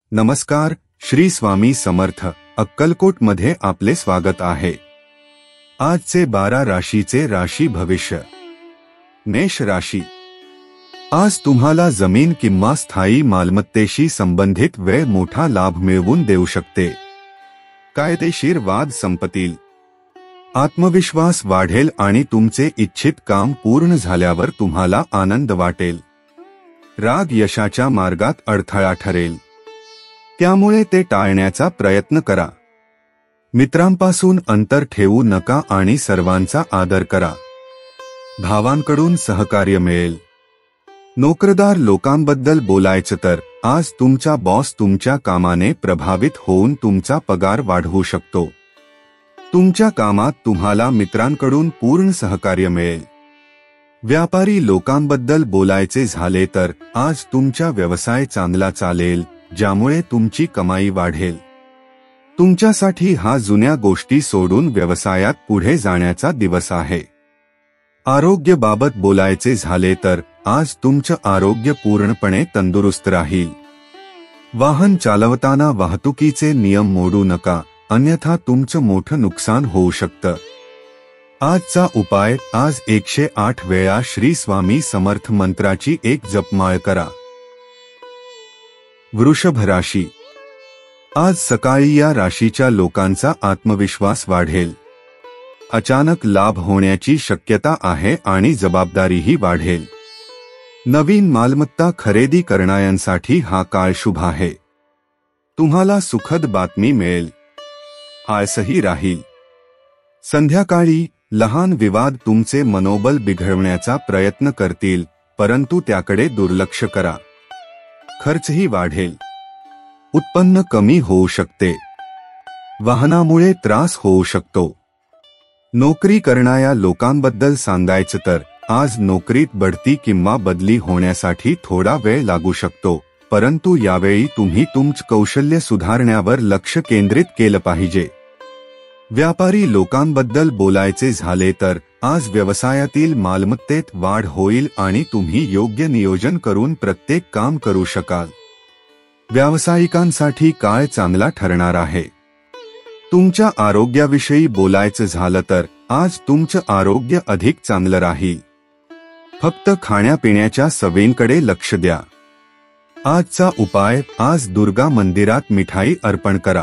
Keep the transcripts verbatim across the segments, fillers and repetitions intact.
नमस्कार, श्री स्वामी समर्थ अक्कलकोट मध्ये आपले स्वागत आहे। आजचे बारा राशीचे राशी भविष्य। मेष राशी। आज तुम्हाला जमीन किंवा स्थायी मालमत्तेशी संबंधित वेळ मोठा लाभ मिळवून देऊ शकते। कायदेशीर वाद संपतील। आत्मविश्वास वाढेल आणि तुमचे इच्छित काम पूर्ण झाल्यावर तुम्हाला आनंद वाटेल। राग यशाच्या मार्गात अडथळा ठरेल, त्यामुळे ते टाळण्याचा प्रयत्न करा। मित्रांपासून अंतर ठेवू नका आणि सर्वांचा आदर करा। भावांकडून सहकार्य मिळेल। नोकरदार लोकांबद्दल बोलायचं तर आज तुमचा बॉस तुमच्या कामाने प्रभावित होऊन तुमचा पगार वाढवू शकतो। तुमच्या कामात तुम्हाला मित्रांकडून पूर्ण सहकार्य मिळेल। व्यापारी लोकांबद्दल बोलायचे झाले तर आज तुमचा व्यवसाय चांगला चालेल, ज्यामुळे तुमची कमाई वाढेल। तुमच्यासाठी हा जुन्या गोष्टी सोडून व्यवसायात पुढे जाण्याचा दिवस आहे। आरोग्याबाबत बोलायचे झाले तर आज तुमचं आरोग्य पूर्णपणे तंदुरुस्त राहील। वाहन चालवताना वाहतुकीचे नियम मोडू नका, अन्यथा तुमचं मोठं नुकसान होऊ शकतं। आजचा उपाय, आज एकशे आठ वेळा श्री स्वामी समर्थ मंत्राची एक जपमाळ करा। वृषभ राशी। आज सकाळी या राशीच्या लोकांचा आत्मविश्वास वाढेल। अचानक लाभ होण्याची शक्यता आहे आणि जबाबदारीही वाढेल। नवीन मालमत्ता खरेदी करणाऱ्यांसाठी हा काळ शुभ आहे। तुम्हाला सुखद बातमी मिळेल। आळसही राहील। संध्याकाळी लहान विवाद तुमचे मनोबल बिघडवण्याचा प्रयत्न करतील, परंतु त्याकडे दुर्लक्ष करा। खर्चही वाढेल। उत्पन्न कमी होऊ शकते। वाहनामुळे त्रास होऊ शकतो। नोकरी करणाऱ्या लोकांबद्दल सांगायचं तर आज नोकरीत बढती किंवा बदली होण्यासाठी थोडा वेळ लागू शकतो, परंतु यावेळी तुम्ही तुमचं कौशल्य सुधारण्यावर लक्ष केंद्रित केलं पाहिजे। व्यापारी लोकांबद्दल बोलायचे झाले तर आज व्यवसायातील मालमत्तेत वाढ होईल आणि तुम्ही योग्य नियोजन करून प्रत्येक काम करू शकाल। व्यावसायिकांसाठी काळ चांगला ठरणार आहे। तुमच्या आरोग्याविषयी बोलायचं झालं तर आज तुमचं आरोग्य अधिक चांगलं राहील। फक्त खाण्यापिण्याच्या सवयींकडे लक्ष द्या। आजचा उपाय, आज दुर्गा मंदिरात मिठाई अर्पण करा।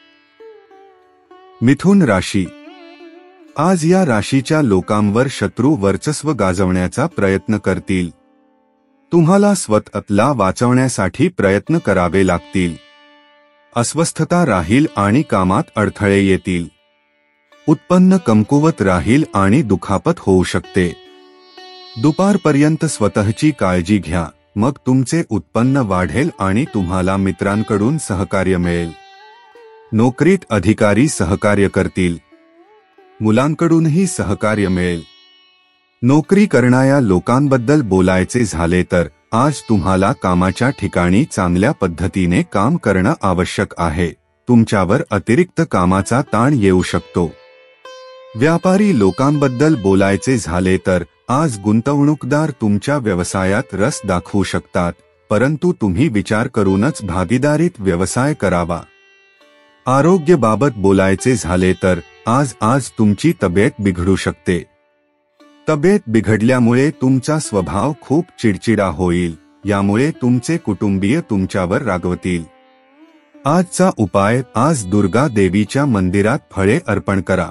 मिथुन राशी। आज या राशीच्या लोकांवर शत्रू वर्चस्व गाजवण्याचा प्रयत्न करतील। तुम्हाला स्वतःला वाचवण्यासाठी प्रयत्न करावे लागतील। अस्वस्थता राहील आणि कामात अडथळे येतील। उत्पन्न कमकुवत राहील आणि दुखापत होऊ शकते। दुपारपर्यंत स्वतःची काळजी घ्या, मग तुमचे उत्पन्न वाढेल आणि तुम्हाला मित्रांकडून सहकार्य मिळेल। नोकरीत अधिकारी सहकार्य करतील। मुलांकडूनही सहकार्य मिळेल। नोकरी करणाऱ्या लोकांबद्दल बोलायचे झाले तर आज तुम्हाला कामाच्या ठिकाणी चांगल्या पद्धतीने काम करणं आवश्यक आहे। तुमच्यावर अतिरिक्त कामाचा ताण येऊ शकतो। व्यापारी लोकांबद्दल बोलायचे झाले तर आज गुंतवणूकदार तुमच्या व्यवसायात रस दाखवू शकतात, परंतु तुम्ही विचार करूनच भागीदारीत व्यवसाय करावा। आरोग्याबाबत बोलायचे झाले तर आज आज तुमची तब्येत बिघडू शकते। तब्येत बिघडल्यामुळे तुमचा स्वभाव खूप चिडचिडा होईल, यामुळे तुमचे कुटुंबीय तुमच्यावर रागवतील। आजचा उपाय, आज दुर्गा देवीच्या मंदिरात फळे अर्पण करा।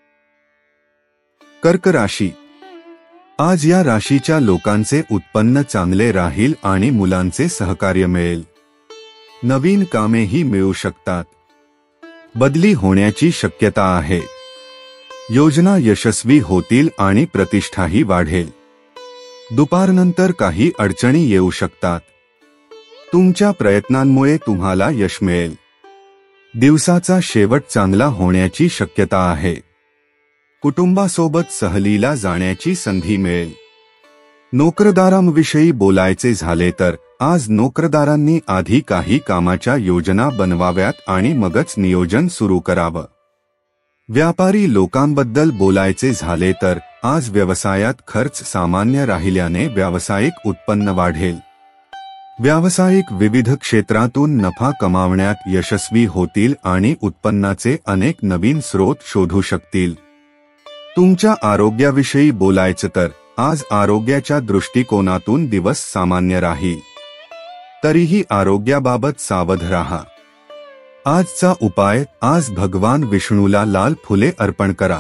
कर्क राशी। आज या राशीच्या लोकांचे उत्पन्न चांगले राहील आणि मुलांचे सहकार्य मिळेल। नवीन कामेही मिळू शकतात। बदली होण्याची शक्यता आहे। योजना यशस्वी होतील आणि प्रतिष्ठाही वाढेल। दुपारनंतर काही अडचणी येऊ शकतात। तुमच्या प्रयत्नांमुळे तुम्हाला यश मिळेल। दिवसाचा शेवट चांगला होण्याची शक्यता आहे। कुटुंबासोबत सहलीला जाण्याची संधी मिळेल। नोकरदारांविषयी बोलायचे झाले तर आज नोकरदारांनी आधी काही कामाच्या योजना बनवाव्यात आणि मगच नियोजन सुरू करावं। व्यापारी लोकांबद्दल बोलायचे झाले तर आज व्यवसायात खर्च सामान्य राहिल्याने व्यावसायिक उत्पन्न वाढेल। व्यावसायिक विविध क्षेत्रातून नफा कमावण्यात यशस्वी होतील आणि उत्पन्नाचे अनेक नवीन स्रोत शोधू शकतील. तुमच्या आरोग्याविषयी बोलायचं तर आज आरोग्याच्या दृष्टिकोनातून दिवस सामान्य राहील. तरीही आरोग्याबाबत सावध राहा. आजचा उपाय, आज भगवान विष्णूला लाल फुले अर्पण करा.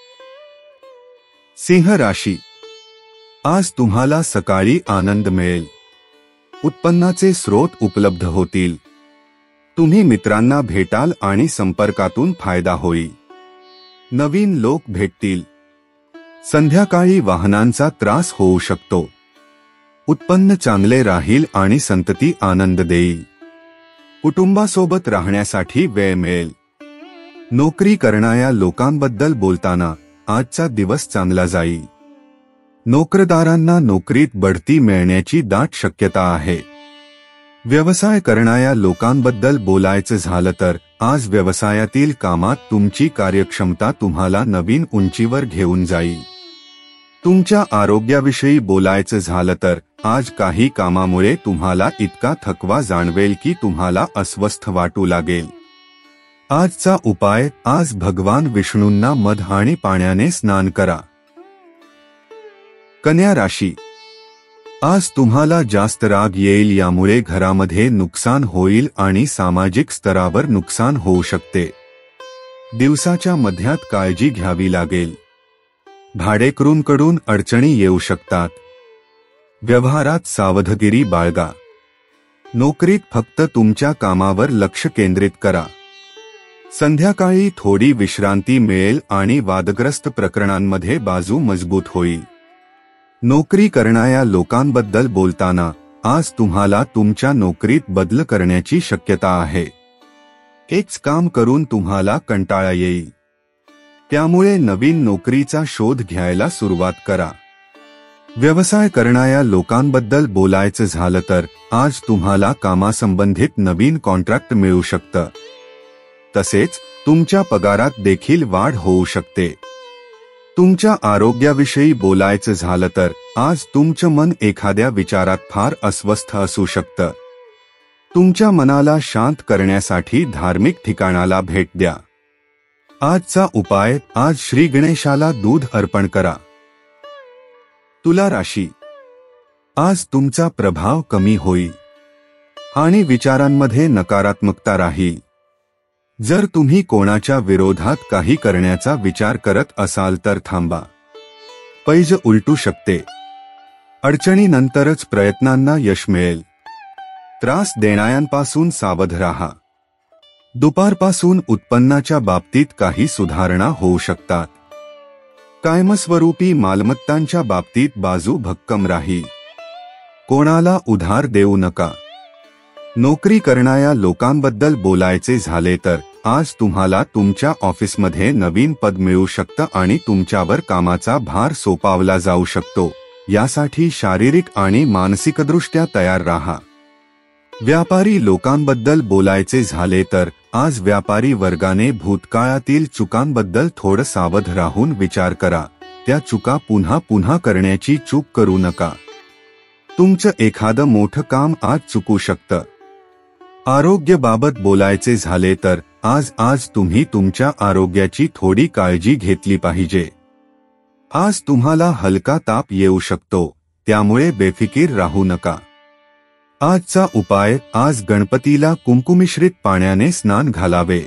सिंह राशी. आज तुम्हाला सकाळी आनंद मिळेल. उत्पन्नाचे स्रोत उपलब्ध होतील. तुम्ही मित्रांना भेटाल आणि संपर्कातून फायदा होईल. नवीन लोक भेटतील. संध्याकाळी वाहनांचा त्रास होऊ शकतो. उत्पन्न चांगले राहील आणि संतती आनंद देईल. कुटुंबासोबत राहण्यासाठी वेळ मिळेल. नोकरी करणाऱ्या लोकांबद्दल बोलताना आजचा दिवस चांगला जाईल. नोकरदारांना नोकरीत बढती मिळण्याची दाट शक्यता आहे. व्यवसाय करणाऱ्या लोकांबद्दल बोलायचं झालं तर आज व्यवसायातील कामात तुमची कार्यक्षमता तुम्हाला नवीन उंचीवर घेऊन जाईल. तुमच्या आरोग्याविषयी बोलायचं झालं तर आज काही कामामुळे तुम्हाला इतका थकवा जाणवेल की तुम्हाला अस्वस्थ वाटू लागेल. आजचा उपाय, आज भगवान विष्णूंना मध आणि पाण्याने स्नान करा. कन्या राशी. आज तुम्हाला जास्त राग येईल, यामुळे घरामध्ये नुकसान होईल आणि सामाजिक स्तरावर नुकसान होऊ शकते. दिवसाच्या मध्यात काळजी घ्यावी लागेल. भाडेकरूंकडून अडचणी येऊ शकतात. व्यवहारात सावधगिरी बाळगा. नोकरीत फक्त तुमच्या कामावर लक्ष केंद्रित करा. संध्याकाळी थोडी विश्रांती मिळेल आणि वादग्रस्त प्रकरणांमध्ये बाजू मजबूत होईल. नोकरी करणाऱ्या लोकांबद्दल बोलताना आज तुम्हाला तुमच्या नोकरीत बदल करण्याची शक्यता आहे. एकच काम करून तुम्हाला कंटाळा येईल. त्यामुळे नवीन नोकरीचा शोध घ्यायला सुरुवात करा. व्यवसाय करणाऱ्या लोकांबद्दल बोलायचं झालं तर आज तुम्हाला कामासंबंधित नवीन कॉन्ट्रॅक्ट मिळू शकतं. तसेच तुमच्या पगारात देखील वाढ होऊ शकते. तुमच्या आरोग्याविषयी बोलायचं झालं तर आज तुमचं मन एखाद्या विचारात फार अस्वस्थ असू शकतं. तुमच्या मनाला शांत करण्यासाठी धार्मिक ठिकाणाला भेट द्या. आजचा उपाय, आज श्री गणेशाला दूध अर्पण करा. तुला राशी. आज तुमचा प्रभाव कमी होईल आणि विचारांमध्ये नकारात्मकता राहील. जर तुम्ही कोणाच्या विरोधात काही करण्याचा विचार करत असाल तर थांबा. पैज उलटू शकते. अडचणीनंतरच प्रयत्नांना यश मिळेल. त्रास देणाऱ्यांपासून सावध राहा. दुपारपासून उत्पन्नाच्या बाबतीत काही सुधारणा होऊ शकतात. कायमस्वरूपी मालमत्तांच्या बाबतीत बाजू भक्कम राहील. कोणाला उधार देऊ नका. नोकरी करणाऱ्या लोकांबद्दल बोलायचे झाले तर आज तुम्हाला तुमच्या ऑफिसमध्ये नवीन पद मिळू शकतं आणि तुमच्यावर कामाचा भार सोपवला जाऊ शकतो. यासाठी शारीरिक आणि मानसिकदृष्ट्या तयार राहा. व्यापारी लोकांबद्दल बोलायचे झाले तर आज व्यापारी वर्गाने भूतकाळातील चुकांबद्दल थोडं सावध राहून विचार करा. त्या चुका पुन्हा पुन्हा करण्याची चूक करू नका. तुमचं एखादं मोठं काम आज चुकू शकतं. आरोग्याबाबत बोलायचे झाले तर आज आज तुम्ही तुमच्या आरोग्याची थोडी काळजी घेतली पाहिजे. आज तुम्हाला हलका ताप येऊ शकतो, त्यामुळे बेफिकीर राहू नका. आजचा उपाय, आज गणपतीला कुंकुमिश्रित पाण्याने स्नान घालावे.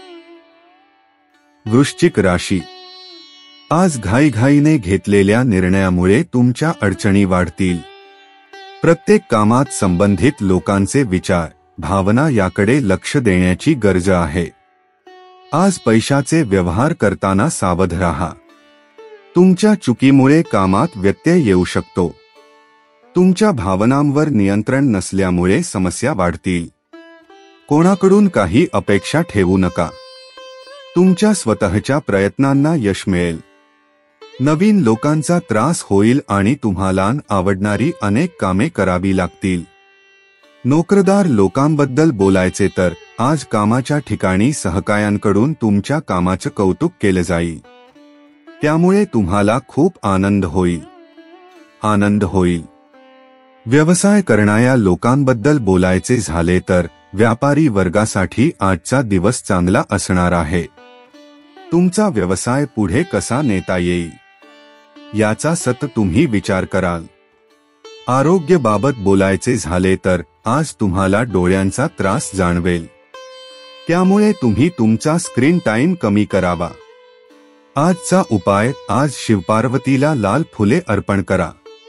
वृश्चिक राशी. आज घाईघाईने घेतलेल्या निर्णयामुळे तुमच्या अडचणी वाढतील. प्रत्येक कामात संबंधित लोकांचे विचार, भावना याकडे लक्ष देण्याची गरज आहे. आज पैशाचे व्यवहार करताना सावध राहा. तुमच्या चुकीमुळे कामात व्यत्यय येऊ शकतो. तुमच्या भावनांवर नियंत्रण नसल्यामुळे समस्या वाढतील. कोणाकडून काही अपेक्षा ठेवू नका. तुमच्या स्वतःच्या प्रयत्नांना यश मिळेल. नवीन लोकांचा त्रास होईल आणि तुम्हाला आवडणारी अनेक कामे करावी लागतील. नोकरदार लोकांबद्दल बोलायचे तर आज कामाच्या ठिकाणी सहकाऱ्यांकडून तुमच्या कामाचं कौतुक केलं जाईल. त्यामुळे तुम्हाला खूप आनंद होईल. आनंद होईल. व्यवसाय करणाऱ्या लोकांबद्दल बोलायचे झाले तर व्यापारी वर्गासाठी आजचा दिवस चांगला असणार आहे. तुमचा व्यवसाय पुढे कसा नेता येईल याचा सतत तुम्ही विचार कराल. आरोग्याबाबत बोलायचे झाले तर आज तुम्हाला डोळ्यांचा त्रास जाणवेल. त्यामुळे तुम्ही तुमचा स्क्रीन टाइम कमी करावा. आजचा उपाय, आज शिवपार्वतीला लाल फुले अर्पण करा.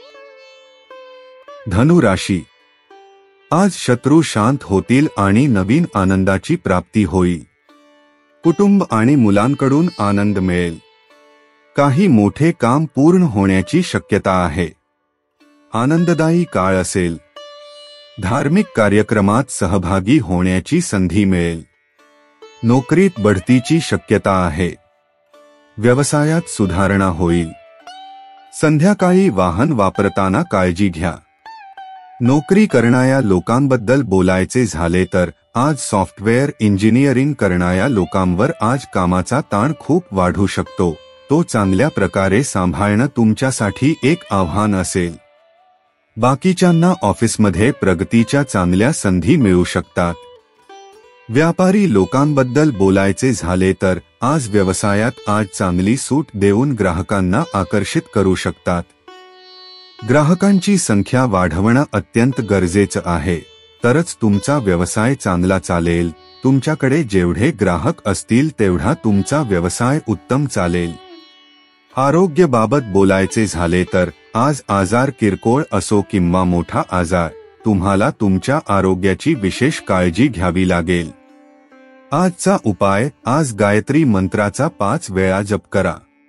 धनु राशी. आज शत्रू शांत होतील आणि नवीन आनंदाची प्राप्ती होईल. कुटुंब आणि मुलांकडून आनंद मिळेल. काही मोठे काम पूर्ण होण्याची शक्यता आहे. आनंददायी काळ असेल. धार्मिक कार्यक्रमात सहभागी होण्याची संधी मिळेल. नोकरीत बढतीची शक्यता आहे. व्यवसायात सुधारणा होईल. संध्याकाळी वाहन वापरताना काळजी घ्या. नोकरी करणाऱ्या लोकांबद्दल बोलायचे झाले तर आज सॉफ्टवेअर इंजिनिअरिंग करणाऱ्या लोकांवर आज कामाचा ताण खूप वाढू शकतो. तो चांगल्या प्रकारे सांभाळणं तुमच्यासाठी एक आव्हान असेल. बाकीच्यांना ऑफिसमध्ये प्रगतीच्या चांगल्या संधी मिळू शकतात. व्यापारी लोकांबद्दल बोलायचे झाले तर आज व्यवसायात आज चांगली सूट देऊन ग्राहकांना आकर्षित करू शकतात. ग्राहकांची संख्या वाढवणं अत्यंत गरजेचं आहे, तरच तुमचा व्यवसाय चांगला चालेल. तुमच्याकडे जेवढे ग्राहक असतील तेवढा तुमचा व्यवसाय उत्तम चालेल. आरोग्याबाबत बोलायचे झाले तर आज आजार किरकोळ असो किंवा मोठा आजार, तुम्हाला तुमच्या आरोग्याची विशेष काळजी घ्यावी लागेल. आजचा उपाय, आज गायत्री मंत्राचा पाच वेळा जप करा.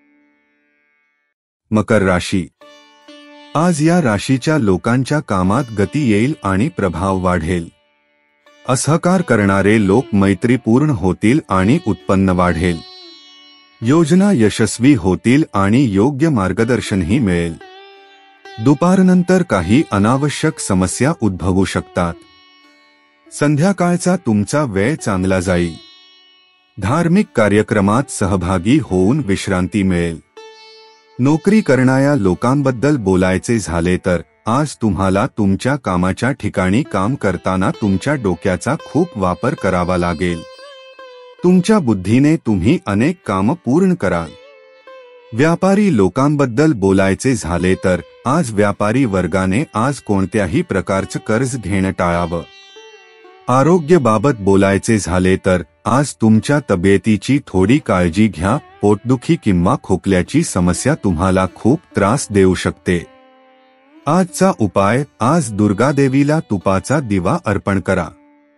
मकर राशी. आज या राशीच्या लोकांच्या कामात गती येईल आणि प्रभाव वाढेल. असहकार करणारे लोक मैत्रीपूर्ण होतील आणि उत्पन्न वाढेल. योजना यशस्वी होतील आणि योग्य मार्गदर्शनही मिळेल. दुपारनंतर काही अनावश्यक समस्या उद्भवू शकतात. संध्याकाळचा तुमचा वेळ चांगला जाईल. धार्मिक कार्यक्रमात सहभागी होऊन विश्रांती मिळेल. नोकरी करणाऱ्या लोकांबद्दल बोलायचे झाले तर आज तुम्हाला तुमच्या कामाच्या ठिकाणी काम करताना तुमच्या डोक्याचा खूप वापर करावा लागेल. तुमच्या बुद्धीने तुम्ही अनेक कामं पूर्ण कराल. व्यापारी लोकांबद्दल बोलायचे झाले तर आज व्यापारी वर्गाने आज कोणत्याही प्रकारचं कर्ज घेणं टाळावं. आरोग्याबाबत बोलायचे झाले तर आज तुमच्या तब्येतीची थोडी काळजी घ्या. पोटदुखी किंवा खोकल्याची समस्या तुम्हाला खूप त्रास देऊ शकते. आजचा उपाय, आज दुर्गादेवीला तुपाचा दिवा अर्पण करा.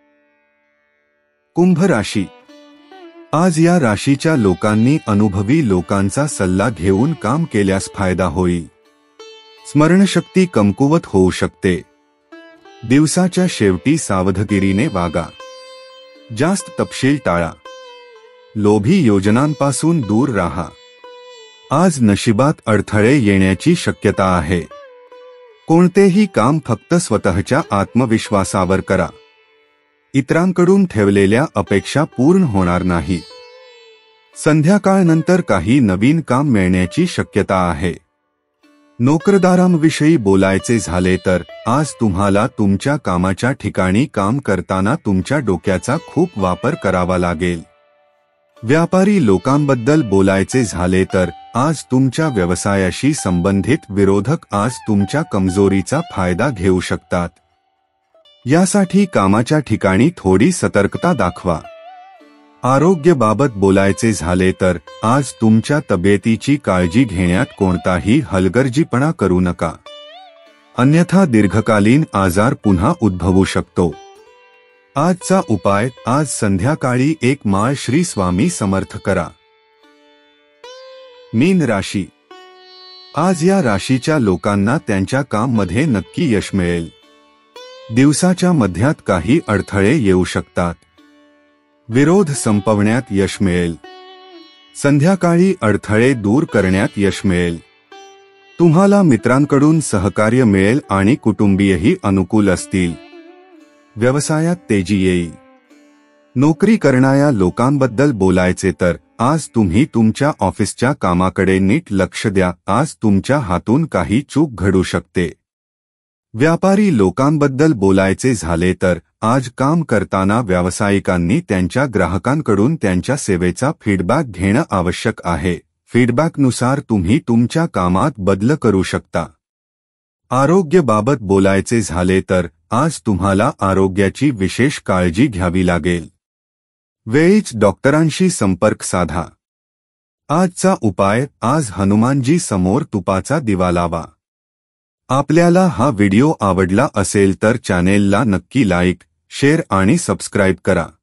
कुंभ राशी. आज या राशीच्या लोकांनी अनुभवी लोकांचा सल्ला घेऊन काम केल्यास फायदा होईल. स्मरणशक्ती कमकुवत होऊ शकते. दिवसाच्या शेवटी सावधगिरीने वागा. जास्त तपशील टाळा. लोभी योजनांपासून दूर राहा. आज नशिबात अडथळे येण्याची शक्यता आहे. कोणतेही काम फक्त स्वतःच्या आत्मविश्वासावर करा. इतरांकडून ठेवलेल्या अपेक्षा पूर्ण होणार नाही. संध्याकाळनंतर काही नवीन काम मिळण्याची शक्यता आहे. नोकरदारांविषयी बोलायचे झाले तर आज तुम्हाला तुमच्या कामाच्या ठिकाणी काम करताना तुमच्या डोक्याचा खूप वापर करावा लागेल. व्यापारी लोकांबद्दल बोलायचे झाले तर आज तुमच्या व्यवसायाशी संबंधित विरोधक आज तुमच्या कमजोरीचा फायदा घेऊ शकतात. यासाठी कामाच्या ठिकाणी थोडी सतर्कता दाखवा. आरोग्याबाबत बोलायचे झाले तर आज तुमच्या तब्येतीची काळजी घेण्यात कोणताही हलगर्जीपणा करू नका. अन्यथा दीर्घकालीन आजार पुन्हा उद्भवू शकतो. आजचा उपाय, आज संध्याकाळी एक माळ श्री स्वामी समर्थ करा. मीन राशी. आज या राशीच्या लोकांना त्यांच्या कामामध्ये नक्की यश मिळेल. दिवसाच्या मध्यात काही अडथळे येऊ शकतात. विरोध संपवण्यात यश मिळेल. संध्याकाळी अडथळे दूर करण्यात यश मिळेल. तुम्हाला मित्रांकडून सहकार्य मिळेल आणि कुटुंबीयही अनुकूल असतील. व्यवसायात तेजी येईल. नोकरी करणाऱ्या लोकांबद्दल बोलायचे तर आज तुम्ही तुमच्या ऑफिसच्या कामाकडे नीट लक्ष द्या. आज तुमच्या हातून काही चूक घडू शकते. व्यापारी लोकांबद्दल बोलायचे झाले तर आज काम करताना व्यावसायिकांनी त्यांच्या ग्राहकांकडून त्यांच्या सेवेचा फीडबॅक घेणं आवश्यक आहे. फीडबॅकनुसार तुम्ही तुमच्या कामात बदल करू शकता. आरोग्याबाबत बोलायचे झाले तर आज तुम्हाला आरोग्याची विशेष काळजी घ्यावी लागेल. वेळीच डॉक्टरांशी संपर्क साधा. आजचा उपाय, आज हनुमानजी समोर तुपाचा दिवा लावा. आपल्याला हा व्हिडिओ आवडला असेल तर चॅनेलला नक्की लाईक, शेअर आणि सबस्क्राईब करा.